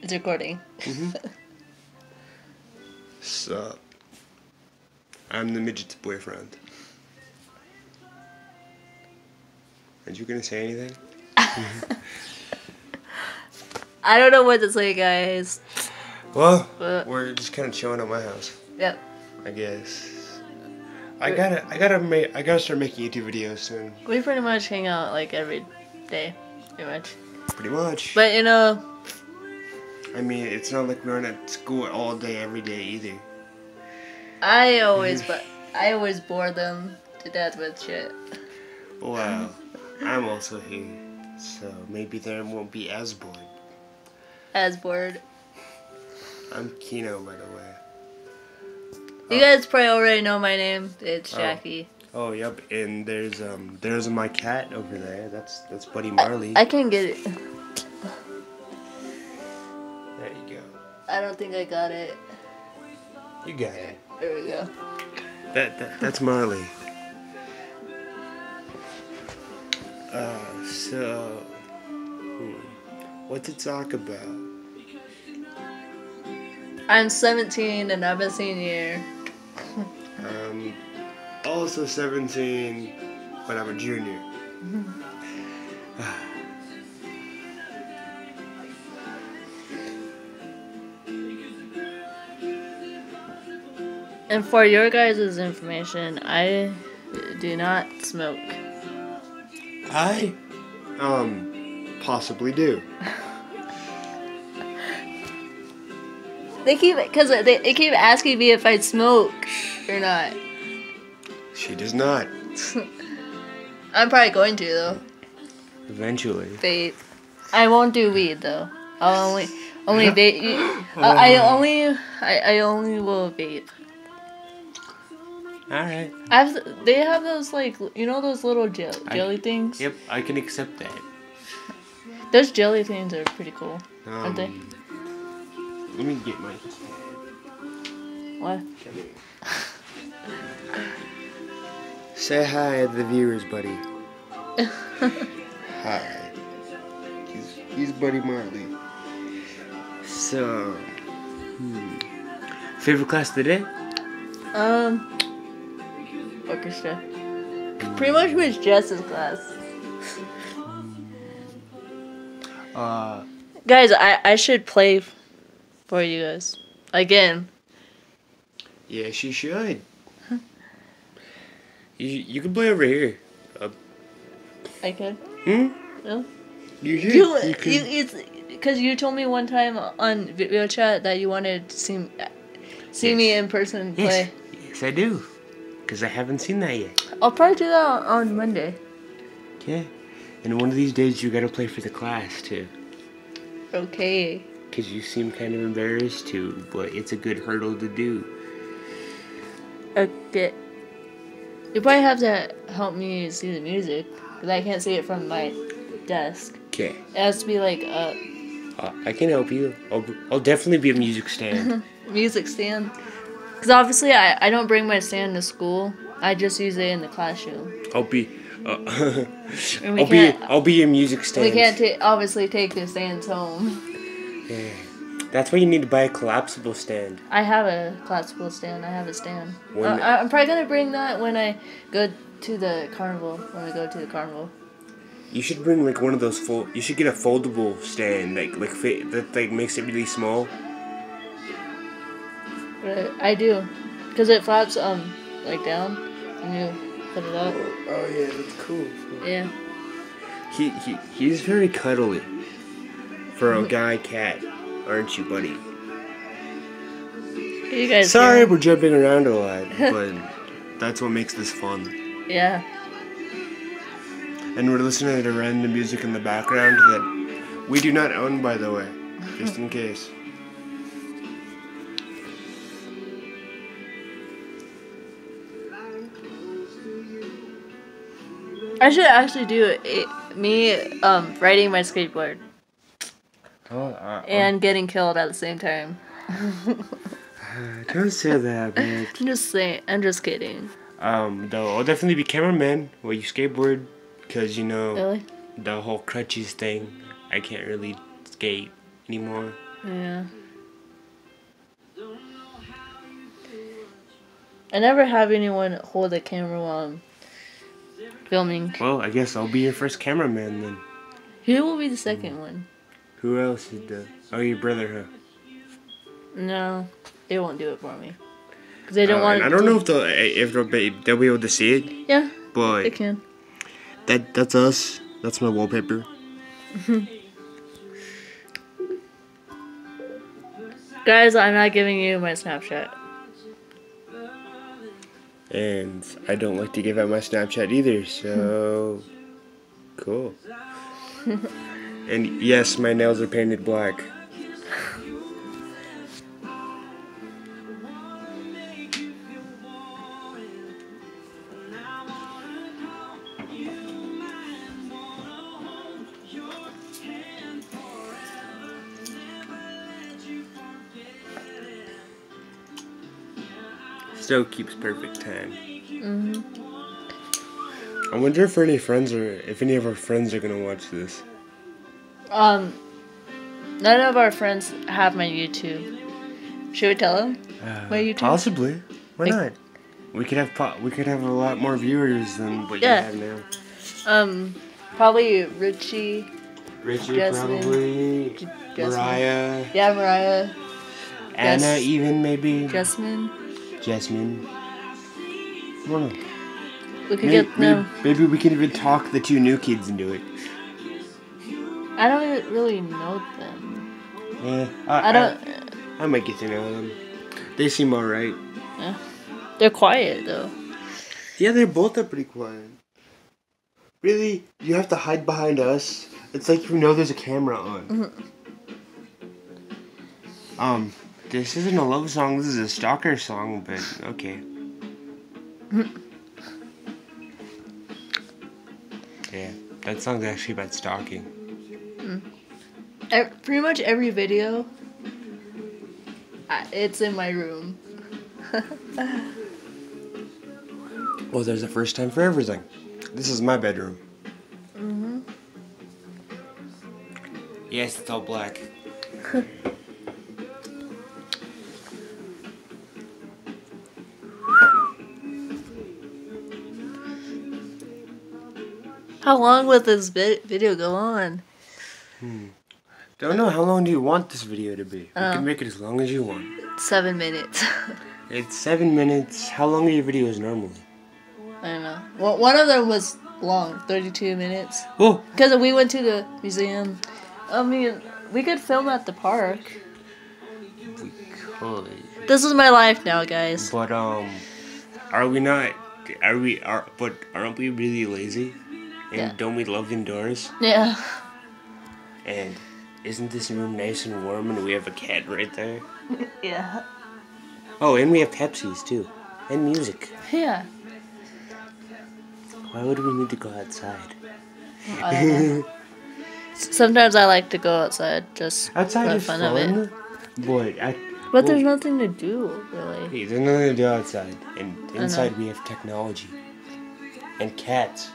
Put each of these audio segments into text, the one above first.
It's recording. So, I'm the midget's boyfriend. Are you gonna say anything? I don't know what to say, guys. Well, But- we're just kind of chilling at my house, Yep. I guess. I gotta start making YouTube videos soon. We pretty much hang out like every day, pretty much. Pretty much. But you know, I mean, it's not like we're at school all day, every day either. I always bore them to death with shit. Well, I'm also here, so maybe they won't be as bored. As bored. I'm Kino, by the way. You guys probably already know my name. It's Oh. Jackie. Oh, yep, and there's my cat over there. That's Buddy Marley. I can get it. There you go. I don't think I got it. You got it. There we go. That's Marley. So, what to talk about? I'm 17 and I'm a senior. Also 17, but I'm a junior. And for your guys' information, I do not smoke. I, possibly do. They keep asking me if I smoke or not. She does not. I'm probably going to though. Eventually. Vape. I won't do weed though. I'll only vape. I only will vape. Alright. They have those like those little jelly things. Yep, I can accept that. Those jelly things are pretty cool, aren't they? Let me get my What? Say hi to the viewers, buddy. Hi. He's Buddy Marley. So, favorite class today? Orchestra. Pretty much was Jess's class. Guys, I should play for you guys again. Yeah, she should. You can play over here. I could. No. You should. You it's because you told me one time on video chat that you wanted to see me in person play. Yes, I do. Because I haven't seen that yet. I'll probably do that on Monday. Okay. And one of these days you gotta play for the class too. Okay. Because you seem kind of embarrassed to, but it's a good hurdle to do. Okay. You probably have to help me see the music because I can't see it from my desk. Okay. It has to be like a I can help you. I'll definitely be a music stand. music stand. Because obviously I don't bring my stand to school. I just use it in the classroom. I'll be And we I'll be your music stand. We can't obviously take the stands home. Yeah. That's why you need to buy a collapsible stand. I have a collapsible stand. I have a stand. When- I'm probably gonna bring that when I go to the carnival. When we go to the carnival. You should bring like one of those you should get a foldable stand that makes it really small. But I do, because it flaps like down, and you put it up. Oh yeah, that's cool. Yeah. He's very cuddly for a guy cat, aren't you, buddy? You guys. Sorry, can- we're jumping around a lot, but that's what makes this fun. Yeah. And we're listening to random music in the background that we do not own, by the way, just in case. I should actually do me riding my skateboard and getting killed at the same time. Don't say that, man. I'm just saying. I'm just kidding. Though I'll definitely be cameraman while you skateboard, cause Really? the whole crutches thing. I can't really skate anymore. Yeah. I never have anyone hold the camera while I'm filming. Well, I guess I'll be your first cameraman then. Who will be the second one? Who else did that? Oh, your brother, huh? No, they won't do it for me. Cause they don't want. I don't know if they'll be able to see it. Yeah, But they can. that's us. That's my wallpaper. Guys, I'm not giving you my Snapchat. And I don't like to give out my Snapchat either, so cool. And yes, my nails are painted black. Still keeps perfect time. I wonder if any of our friends are gonna watch this. None of our friends have my YouTube. Should we tell them my YouTube? Possibly. Why Like- not? We could have a lot more viewers than what Yeah. you have now. Probably Richie. Richard Jasmine. probably. Jasmine. Mariah. Yeah, Mariah. Anna Yes. even maybe. Jasmine. Jasmine. I don't know. We could get no. Maybe we can even talk the two new kids into it. I don't even really know them. Yeah, I don't. I might get to know them. They seem alright. They're quiet though. Yeah, they're both pretty quiet. Really? You have to hide behind us? It's like you know there's a camera on. This isn't a love song, this is a stalker song, but okay. Yeah, that song's actually about stalking. Pretty much every video, it's in my room. Well, there's a first time for everything. This is my bedroom. Yes, it's all black. How long will this video go on? Don't know, how long do you want this video to be? You can make it as long as you want. 7 minutes. It's 7 minutes. How long are your videos normally? I don't know. Well, one of them was long, 32 minutes. Oh! Because we went to the museum. I mean, we could film at the park. We could. This is my life now, guys. But, aren't we really lazy? And Yeah. don't we love indoors? Yeah. And isn't this room nice and warm and we have a cat right there? Yeah. Oh, and we have Pepsis too. And music. Yeah. Why would we need to go outside? I don't know. Sometimes I like to go outside just Outside for the is fun fun. of it. But There's nothing to do, really. hey, there's nothing to do outside. And know. inside we have technology. And cats.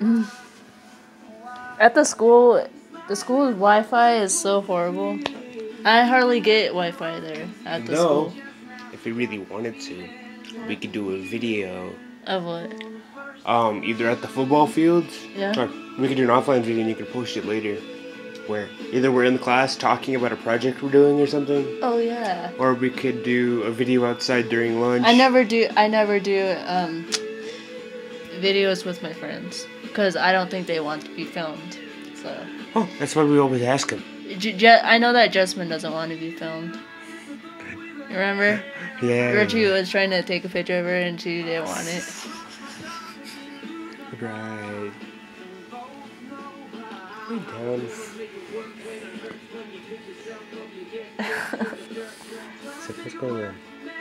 At the school's Wi-Fi is so horrible. I hardly get Wi-Fi there at the Though, school. if we really wanted to, we could do a video. Of what? Either at the football fields, Yeah. or we could do an offline video and you could post it later. Where either we're in the class talking about a project we're doing or something, Oh yeah. or we could do a video outside during lunch. I never do videos with my friends because I don't think they want to be filmed. So Oh, that's why we always ask them. I know that Jasmine doesn't want to be filmed. Remember? Yeah. Richie was trying to take a picture of her and she didn't want it. Right. Hey, down. So what's going on?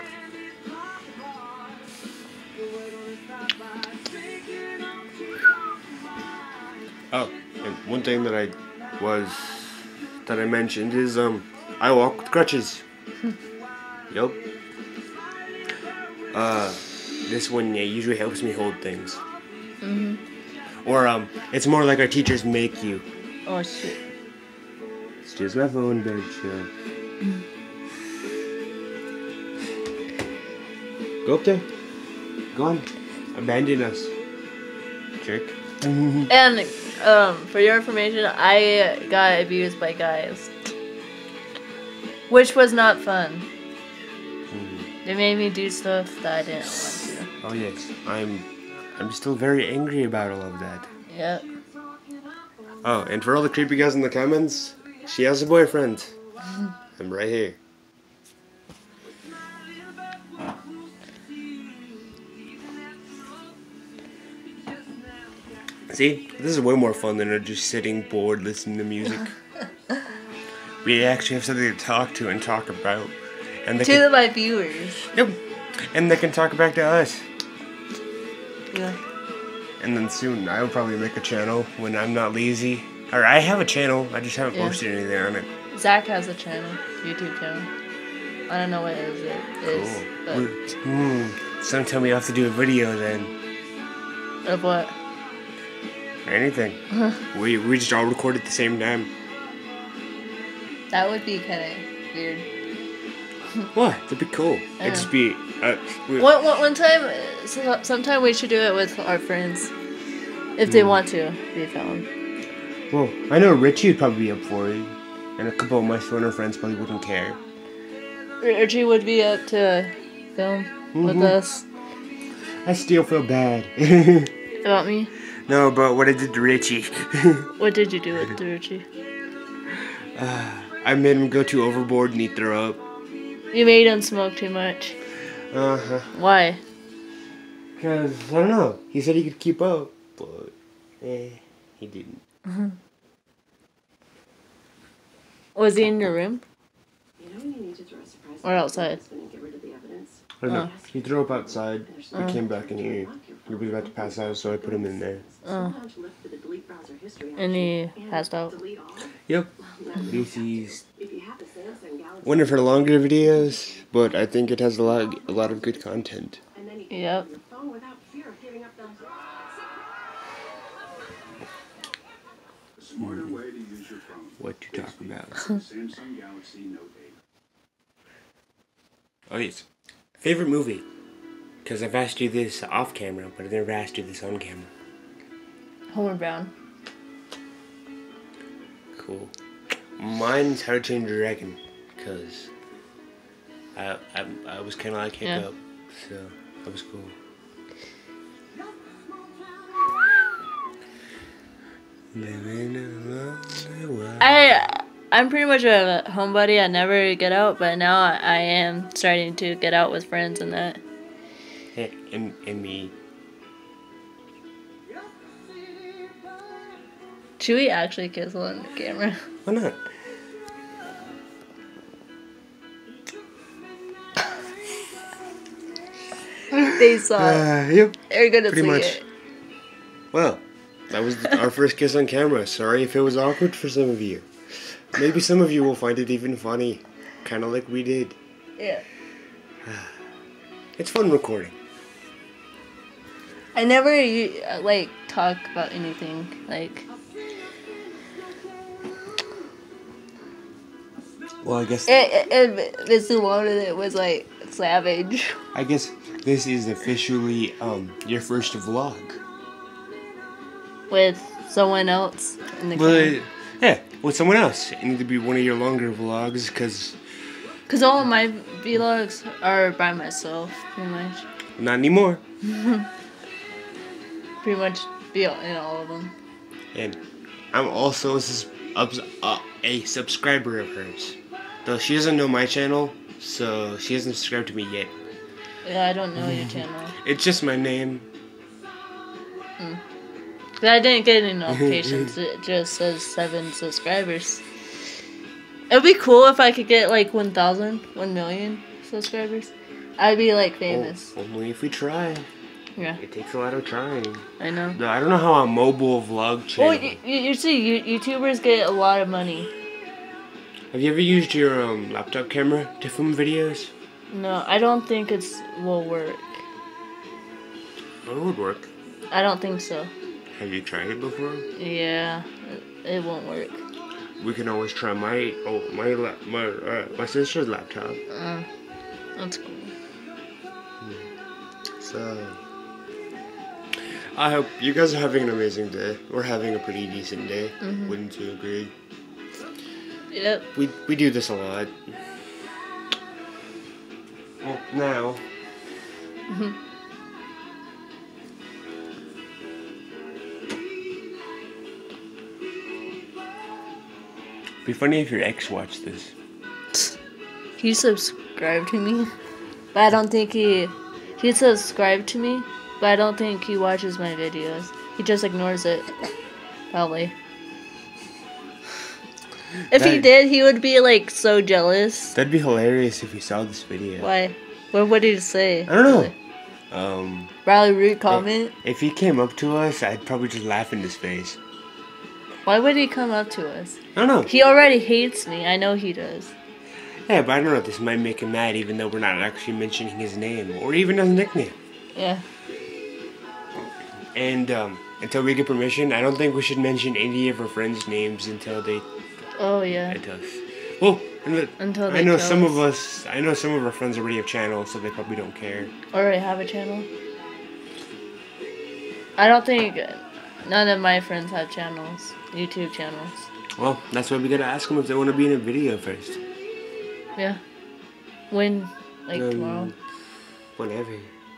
Oh, and one thing that I mentioned is I walk with crutches. Yup. This one usually helps me hold things. Or it's more like our teachers make you. Oh shit. It's just my phone, bitch. Go up there. Go on. Abandon us. Jerk. And for your information, I got abused by guys, which was not fun. They made me do stuff that I didn't want to. Oh yes, I'm still very angry about all of that. Yep. Oh, and for all the creepy guys in the comments, she has a boyfriend. I'm right here. See, this is way more fun than just sitting bored listening to music. We actually have something to talk to and talk about. And they To my viewers. Yep. And they can talk back to us. Yeah. And then soon I'll probably make a channel when I'm not lazy. Or I have a channel, I just haven't posted anything on it. Zach has a channel, YouTube channel. I don't know what it is. Cool. Sometime we have to do a video then. Of what? Anything. We just all record at the same time. That would be kind of weird. What? That'd be cool. It'd just be. One time, sometime we should do it with our friends, if they want to be filmed. Well, I know Richie would probably be up for it, and a couple of my stoner friends probably wouldn't care. Richie would be up to film with us. I still feel bad. About me? No, about what I did to Richie. What did you do with Richie? I made him go too overboard and he threw up. You made him smoke too much. Uh-huh. Why? Because, I don't know. He said he could keep up, but he didn't. Was he in your room? Or outside? I don't know. He threw up outside. He came back in here. He was about to pass out, so I put him in there. And he passed out? Yep. This is one of her longer videos, but I think it has a lot of good content. Yep. What to talk about? Oh yes. Favorite movie? Because I've asked you this off camera, but I've never asked you this on camera. Homer Brown. Cool. Mine's How to Train Your Dragon, because I was kind of like Hiccup, so that was cool. I'm pretty much a homebody. I never get out, but now I am starting to get out with friends and that. Yeah, and me. Should we actually kiss on the camera? Why not? They saw it. Yep. They're gonna Pretty see much. it. Well, that was our first kiss on camera. Sorry if it was awkward for some of you. Maybe some of you will find it even funny. Kind of like we did. Yeah. It's fun recording. I never like talk about anything like. Well, I guess. Mr. Wanted it was like savage. I guess this is officially your first vlog. With someone else in the camera. Yeah, with someone else. It needs to be one of your longer vlogs, because all of my vlogs are by myself, pretty much. Not anymore. Pretty much be in all of them. And I'm also a subscriber of hers. Though she doesn't know my channel, so she hasn't subscribed to me yet. Yeah, I don't know your channel. It's just my name. But I didn't get any notifications. It just says 7 subscribers. It would be cool if I could get like 1,000, 1 million subscribers. I'd be like famous. Only if we try. Yeah. It takes a lot of trying. I know. No, I don't know how a mobile vlog channel. Well, you see, YouTubers get a lot of money. Have you ever used your laptop camera to film videos? No, I don't think it will work. It would work. I don't think so. Have you tried it before? Yeah, it won't work. we can always try my sister's laptop. That's cool. So I hope you guys are having an amazing day. We're having a pretty decent day. Wouldn't you agree? Yep. We do this a lot. Well, now. Be funny if your ex watched this. He subscribed to me, but I don't think he subscribed to me, but I don't think he watches my videos. He just ignores it, probably. If he did, he would be like so jealous. That'd be hilarious if he saw this video. Why? What did he say? I don't know. Probably rude comment. If he came up to us, I'd probably just laugh in his face. Why would he come up to us? I don't know. He already hates me. I know he does. Yeah, but I don't know. This might make him mad, even though we're not actually mentioning his name or even his nickname. Yeah. And until we get permission, I don't think we should mention any of our friends' names until they. Oh yeah. It does. Well, until they I know tell some us. of us. I know some of our friends already have channels, so they probably don't care. Already have a channel. I don't think none of my friends have channels, YouTube channels. Well, that's why we gotta ask them if they want to be in a video first. Yeah. When? Like tomorrow? Whenever.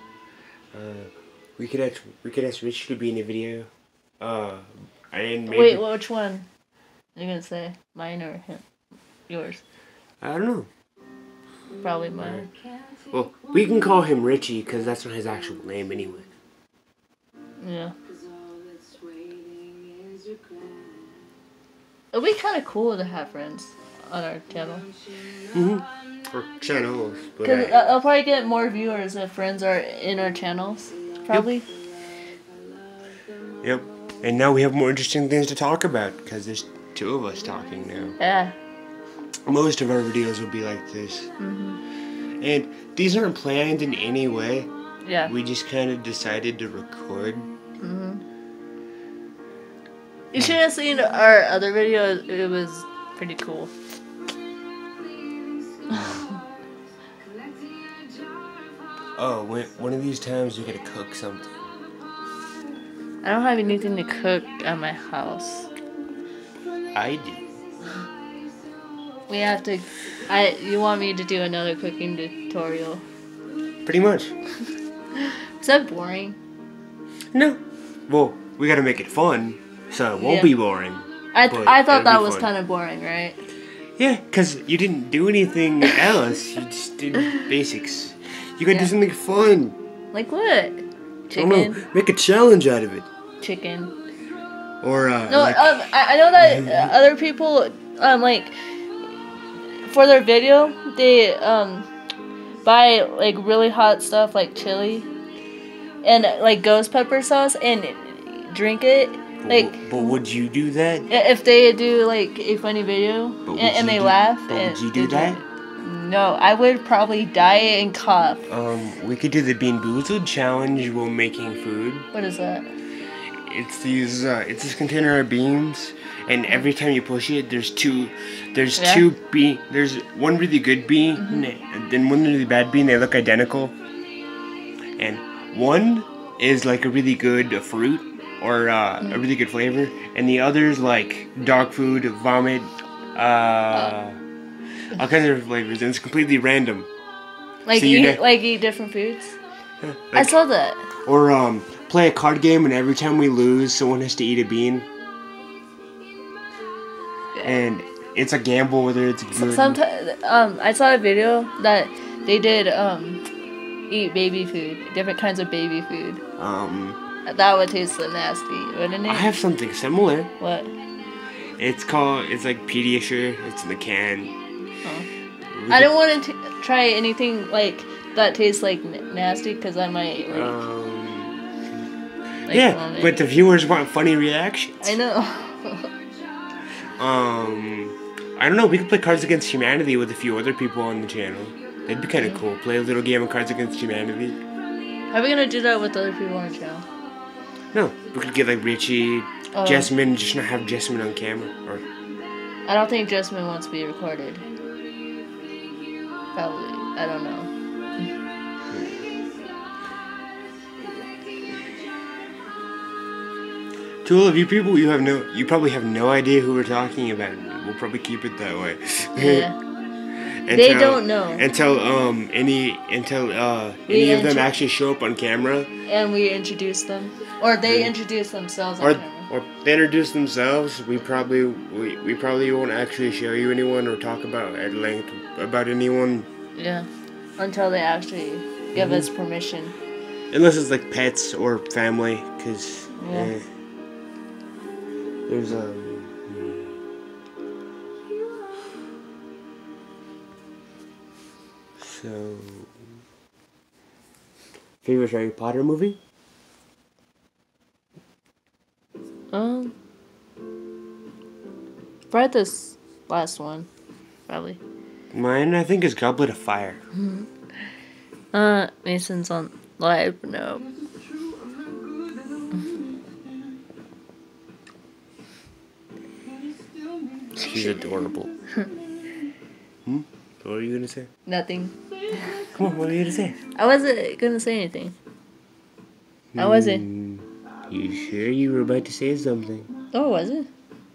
We could ask Rich to be in a video. And maybe. Wait, which one? Are you gonna say mine or him? Yours? I don't know. Probably mine. Well, we can call him Richie because that's not his actual name anyway. Yeah. It'd be kind of cool to have friends on our channel. Or channels. Because I'll probably get more viewers if friends are in our channels. Probably. Yep. And now we have more interesting things to talk about because there's two of us talking now. Yeah. Most of our videos will be like this. And these aren't planned in any way. Yeah. We just kind of decided to record. You should have seen our other video. It was pretty cool. Oh, one of these times we gotta cook something. I don't have anything to cook at my house. I do. We have to. You want me to do another cooking tutorial? Pretty much. Is that boring? No. Well, we gotta make it fun, so it won't be boring. I thought that was fun. kind of boring, right? Yeah, because you didn't do anything else. You just did basics. You gotta do something fun. Like what? Chicken? I don't know. Make a challenge out of it. Chicken. Or, No, I know that other people, like, for their video, they, buy, like, really hot stuff, like chili, and, like, ghost pepper sauce, and drink it. Like, but would you do that? If they do, like, a funny video, and they laugh. But would you do that? No, I would probably die and cough. We could do the Bean Boozled challenge while making food. What is that? It's these, it's this container of beans, and every time you push it, there's two bean. There's one really good bean, and then one really bad bean. They look identical, and one is like a really good fruit or a really good flavor, and the other's like dog food, vomit, all kinds of flavors, and it's completely random. Like so eat different foods. I saw that. Or play a card game, and every time we lose, someone has to eat a bean. And it's a gamble whether it's good. Sometimes, I saw a video that they did eat baby food, different kinds of baby food. That would taste so nasty, wouldn't it? I have something similar. What? It's like Pediasure. It's in the can. Oh. I don't want to try anything like that tastes like nasty because I might yeah, vomit. but the viewers want funny reactions. I know. I don't know. We could play Cards Against Humanity with a few other people on the channel. That'd be kind of cool. Play a little game of Cards Against Humanity. How are we gonna do that with other people on the channel? No, we could get like Richie, Jessamine, just not have Jessamine on camera. Or I don't think Jasmine wants to be recorded. Probably. I don't know. To all of you people, you probably have no idea who we're talking about. We'll probably keep it that way. Yeah. They don't know. Until any of them actually show up on camera. And we introduce them. Or they introduce themselves on camera. Or they introduce themselves. We probably won't actually show you anyone or talk about at length about anyone. Yeah. Until they actually give us permission. Unless it's like pets or family, because there's So, favorite Harry Potter movie? Probably this last one, probably. Mine, I think, is Goblet of Fire. Mason's on live. No. She's adorable. What were you gonna say? Nothing. Come on, what were you gonna say? I wasn't gonna say anything. I wasn't. You sure you were about to say something? Oh, was it?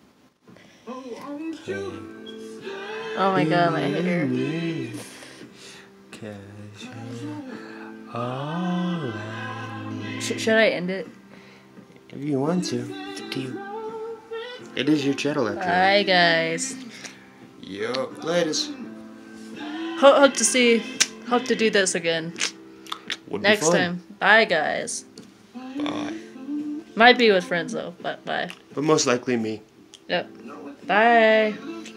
Oh my god, my hair. Should I end it? If you want to, it's up to you. It is your channel, after all. Bye, guys. Yo, latest. Hope to do this again next time. Bye, guys. Bye. Might be with friends though, but bye. But most likely me. Yep. Bye.